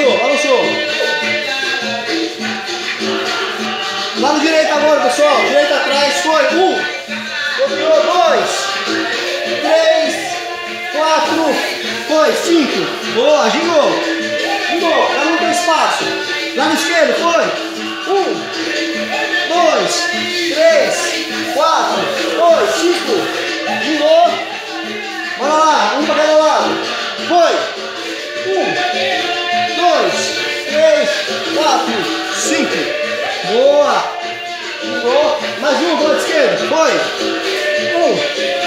balançou, balançou. Lado direito agora, pessoal. Direita atrás, foi. 1. Dominou, 2. 3. 4. Foi. 5. Boa, gingou. Gingou, já não tem espaço. Lado esquerdo, foi. 1. 2. 3. 4. 2. 5. Gingou. Bora lá, um para cada lado. Foi. 1. 2. 3. 4. 5. Boa. Gingou. Mais um do lado esquerdo. Foi. 1.